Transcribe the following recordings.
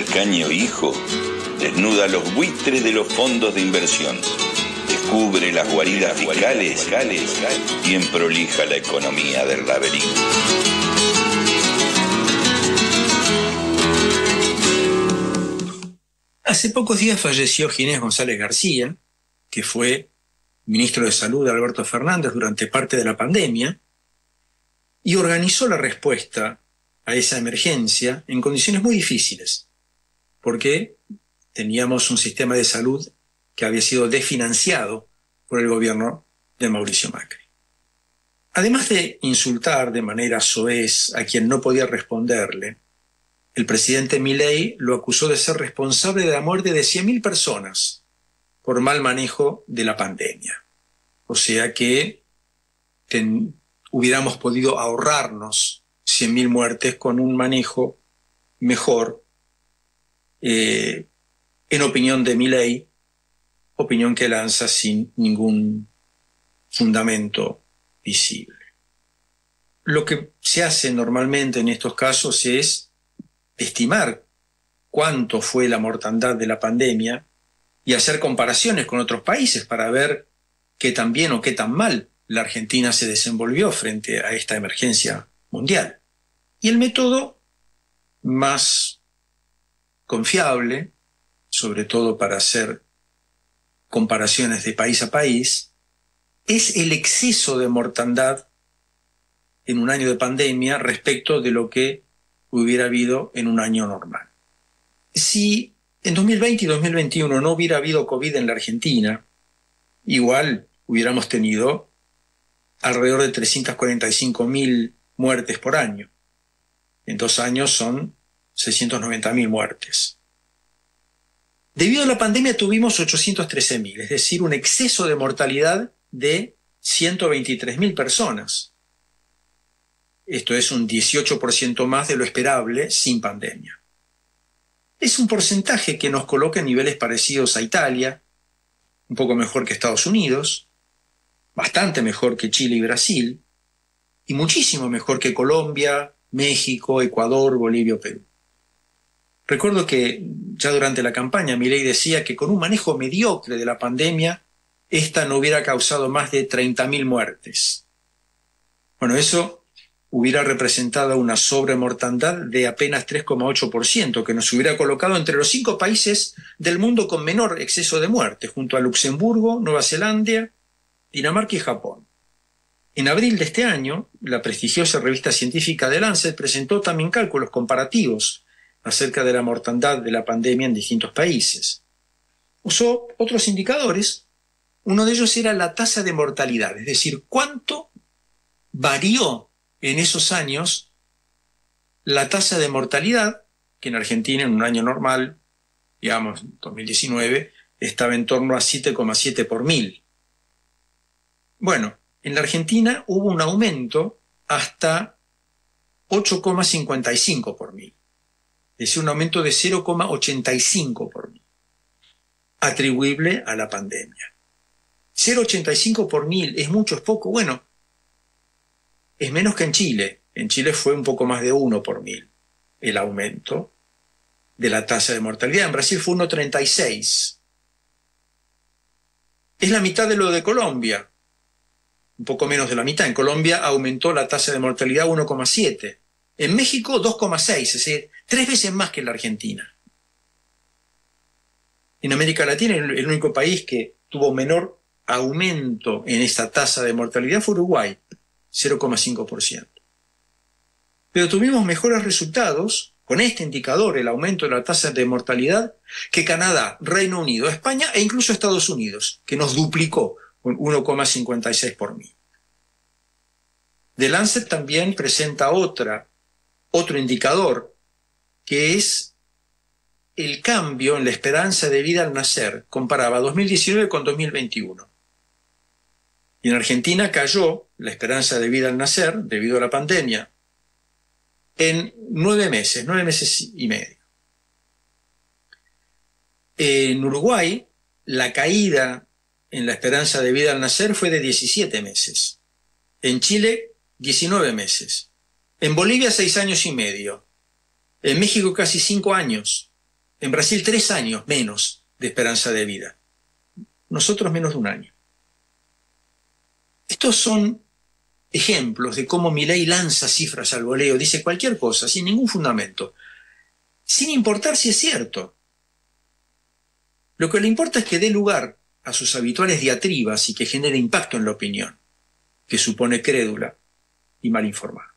tacaño hijo desnuda los buitres de los fondos de inversión, descubre las guaridas fiscales y emprolija la economía del laberinto. Hace pocos días falleció Ginés González García, que fue ministro de Salud de Alberto Fernández durante parte de la pandemia, y organizó la respuesta a esa emergencia en condiciones muy difíciles, porque teníamos un sistema de salud que había sido desfinanciado por el gobierno de Mauricio Macri. Además de insultar de manera soez a quien no podía responderle, el presidente Milei lo acusó de ser responsable de la muerte de 100.000 personas por mal manejo de la pandemia. O sea que hubiéramos podido ahorrarnos 100.000 muertes con un manejo mejor, en opinión de Milei, opinión que lanza sin ningún fundamento visible. Lo que se hace normalmente en estos casos es estimar cuánto fue la mortandad de la pandemia y hacer comparaciones con otros países para ver qué tan bien o qué tan mal la Argentina se desenvolvió frente a esta emergencia mundial. Y el método más confiable, sobre todo para hacer comparaciones de país a país, es el exceso de mortandad en un año de pandemia respecto de lo que hubiera habido en un año normal. Si en 2020 y 2021 no hubiera habido COVID en la Argentina, igual hubiéramos tenido alrededor de 345.000 muertes por año. En 2 años son 690.000 muertes. Debido a la pandemia tuvimos 813.000, es decir, un exceso de mortalidad de 123.000 personas. Esto es un 18% más de lo esperable sin pandemia. Es un porcentaje que nos coloca en niveles parecidos a Italia, un poco mejor que Estados Unidos, bastante mejor que Chile y Brasil, y muchísimo mejor que Colombia, México, Ecuador, Bolivia o Perú. Recuerdo que ya durante la campaña Milei decía que con un manejo mediocre de la pandemia, esta no hubiera causado más de 30.000 muertes. Bueno, eso hubiera representado una sobremortandad de apenas 3,8%, que nos hubiera colocado entre los 5 países del mundo con menor exceso de muertes, junto a Luxemburgo, Nueva Zelanda, Dinamarca y Japón. En abril de este año, la prestigiosa revista científica The Lancet presentó también cálculos comparativos acerca de la mortandad de la pandemia en distintos países. Usó otros indicadores. Uno de ellos era la tasa de mortalidad, es decir, cuánto varió en esos años la tasa de mortalidad, que en Argentina en un año normal, digamos 2019, estaba en torno a 7,7 por 1000. Bueno, en la Argentina hubo un aumento hasta 8,55 por 1000. Es decir, un aumento de 0,85 por 1000, atribuible a la pandemia. 0,85 por 1000 es mucho, es poco. Bueno, es menos que en Chile. En Chile fue un poco más de 1 por 1000 el aumento de la tasa de mortalidad. En Brasil fue 1,36. Es la mitad de lo de Colombia, un poco menos de la mitad. En Colombia aumentó la tasa de mortalidad 1,7. En México 2,6, es decir, 3 veces más que en la Argentina. En América Latina el único país que tuvo menor aumento en esta tasa de mortalidad fue Uruguay, 0,5%. Pero tuvimos mejores resultados con este indicador, el aumento de la tasa de mortalidad, que Canadá, Reino Unido, España e incluso Estados Unidos, que nos duplicó con 1,56 por 1000. The Lancet también presenta otro indicador, que es el cambio en la esperanza de vida al nacer. Comparaba 2019 con 2021. Y en Argentina cayó la esperanza de vida al nacer, debido a la pandemia, en 9 meses y medio. En Uruguay, la caída en la esperanza de vida al nacer fue de 17 meses. En Chile, 19 meses. En Bolivia, 6 años y medio. En México, casi 5 años. En Brasil 3 años menos de esperanza de vida. Nosotros menos de 1 año. Estos son ejemplos de cómo Milei lanza cifras al voleo, dice cualquier cosa, sin ningún fundamento, sin importar si es cierto. Lo que le importa es que dé lugar a sus habituales diatribas y que genere impacto en la opinión, que supone crédula y mal informada.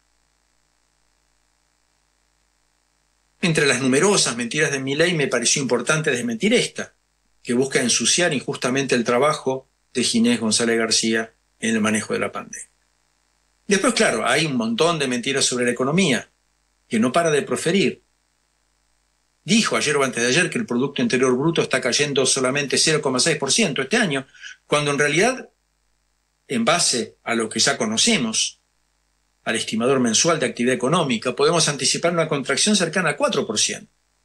Entre las numerosas mentiras de Milei me pareció importante desmentir esta, que busca ensuciar injustamente el trabajo de Ginés González García en el manejo de la pandemia. Después, claro, hay un montón de mentiras sobre la economía, que no para de proferir. Dijo ayer o antes de ayer que el Producto Interior Bruto está cayendo solamente 0,6% este año, cuando en realidad, en base a lo que ya conocemos, al estimador mensual de actividad económica, podemos anticipar una contracción cercana al 4%.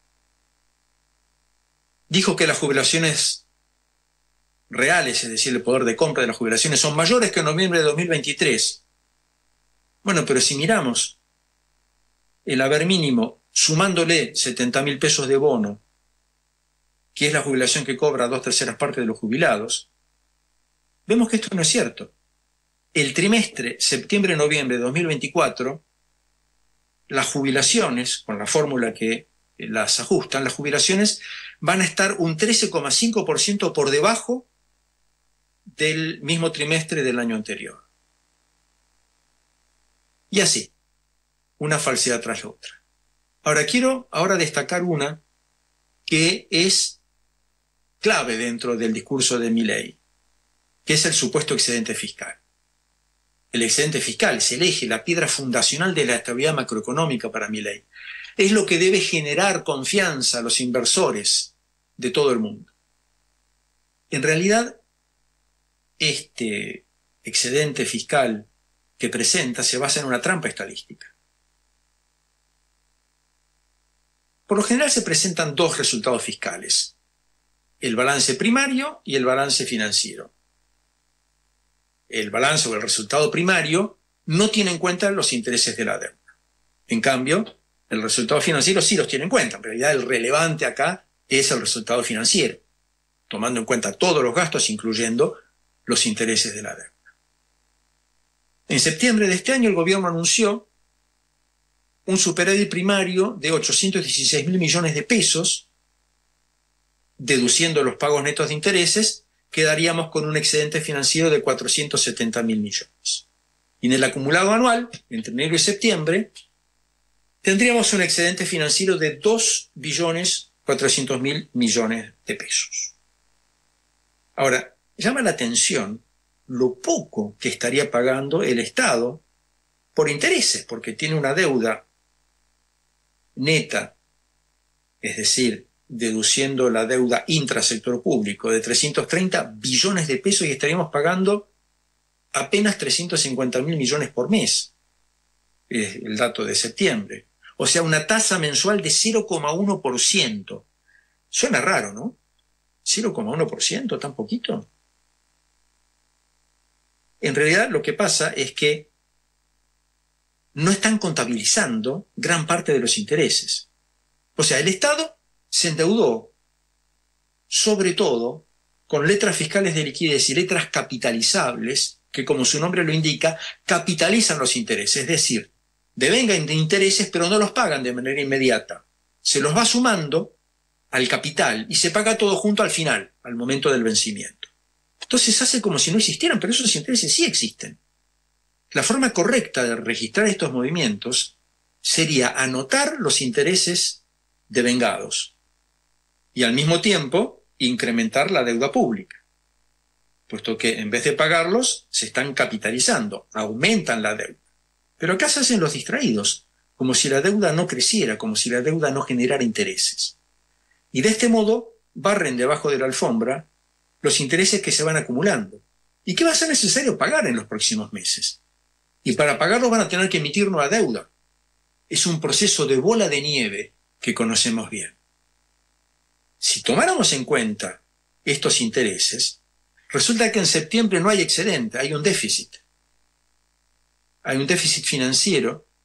Dijo que las jubilaciones reales, es decir, el poder de compra de las jubilaciones, son mayores que en noviembre de 2023. Bueno, pero si miramos el haber mínimo, sumándole 70.000 pesos de bono, que es la jubilación que cobra 2/3 partes de los jubilados, vemos que esto no es cierto. El trimestre septiembre-noviembre de 2024, las jubilaciones, con la fórmula que las ajustan, las jubilaciones van a estar un 13,5% por debajo del mismo trimestre del año anterior. Y así, una falsedad tras la otra. Ahora quiero destacar una que es clave dentro del discurso de Milei, que es el supuesto excedente fiscal. El excedente fiscal es el eje, la piedra fundacional de la estabilidad macroeconómica para Milei. Es lo que debe generar confianza a los inversores de todo el mundo. En realidad, este excedente fiscal que presenta se basa en una trampa estadística. Por lo general se presentan 2 resultados fiscales, el balance primario y el balance financiero. El balance o el resultado primario no tiene en cuenta los intereses de la deuda. En cambio, el resultado financiero sí los tiene en cuenta. En realidad, el relevante acá es el resultado financiero, tomando en cuenta todos los gastos, incluyendo los intereses de la deuda. En septiembre de este año, el gobierno anunció un superávit primario de 816.000 millones de pesos, deduciendo los pagos netos de intereses, quedaríamos con un excedente financiero de 470.000 millones. Y en el acumulado anual, entre enero y septiembre, tendríamos un excedente financiero de 2.400.000 millones de pesos. Ahora, llama la atención lo poco que estaría pagando el Estado por intereses, porque tiene una deuda neta, es decir, deduciendo la deuda intrasector público de 330 billones de pesos y estaríamos pagando apenas 350.000 millones por mes. Es el dato de septiembre. O sea, una tasa mensual de 0,1%. Suena raro, ¿no? 0,1%, tan poquito. En realidad lo que pasa es que no están contabilizando gran parte de los intereses. O sea, el Estado se endeudó, sobre todo, con letras fiscales de liquidez y letras capitalizables, que como su nombre lo indica, capitalizan los intereses, es decir, devengan de intereses pero no los pagan de manera inmediata. Se los va sumando al capital y se paga todo junto al final, al momento del vencimiento. Entonces hace como si no existieran, pero esos intereses sí existen. La forma correcta de registrar estos movimientos sería anotar los intereses devengados y al mismo tiempo incrementar la deuda pública, puesto que en vez de pagarlos se están capitalizando, aumentan la deuda. Pero acá se hacen los distraídos, como si la deuda no creciera, como si la deuda no generara intereses. Y de este modo barren debajo de la alfombra los intereses que se van acumulando y que va a ser necesario pagar en los próximos meses. Y para pagarlos van a tener que emitir nueva deuda. Es un proceso de bola de nieve que conocemos bien. Si tomáramos en cuenta estos intereses, resulta que en septiembre no hay excedente, hay un déficit. Hay un déficit financiero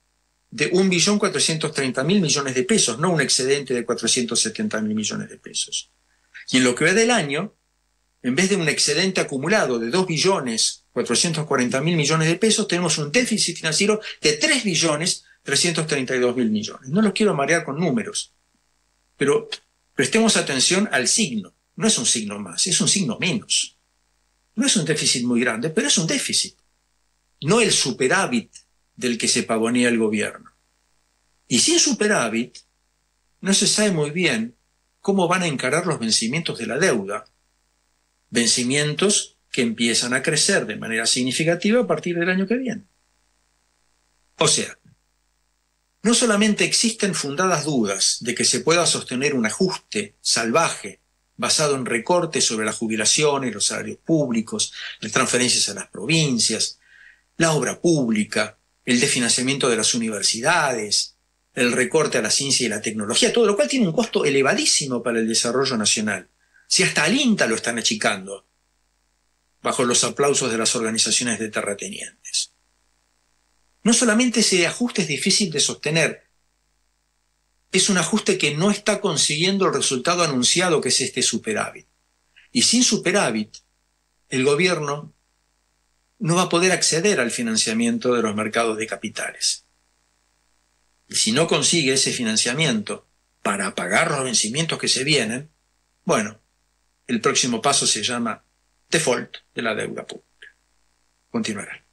de 1.430.000 millones de pesos, no un excedente de 470.000 millones de pesos. Y en lo que va del año, en vez de un excedente acumulado de 2.440.000 millones de pesos, tenemos un déficit financiero de 3.332.000 millones. No los quiero marear con números, pero prestemos atención al signo. No es un signo más, es un signo menos. No es un déficit muy grande, pero es un déficit. No el superávit del que se pavonea el gobierno. Y sin superávit, no se sabe muy bien cómo van a encarar los vencimientos de la deuda. Vencimientos que empiezan a crecer de manera significativa a partir del año que viene. O sea, no solamente existen fundadas dudas de que se pueda sostener un ajuste salvaje basado en recortes sobre las jubilaciones, los salarios públicos, las transferencias a las provincias, la obra pública, el desfinanciamiento de las universidades, el recorte a la ciencia y la tecnología, todo lo cual tiene un costo elevadísimo para el desarrollo nacional. Si hasta al INTA lo están achicando, bajo los aplausos de las organizaciones de terratenientes. No solamente ese ajuste es difícil de sostener, es un ajuste que no está consiguiendo el resultado anunciado, que es este superávit. Y sin superávit, el gobierno no va a poder acceder al financiamiento de los mercados de capitales. Y si no consigue ese financiamiento para pagar los vencimientos que se vienen, bueno, el próximo paso se llama default de la deuda pública. Continuará.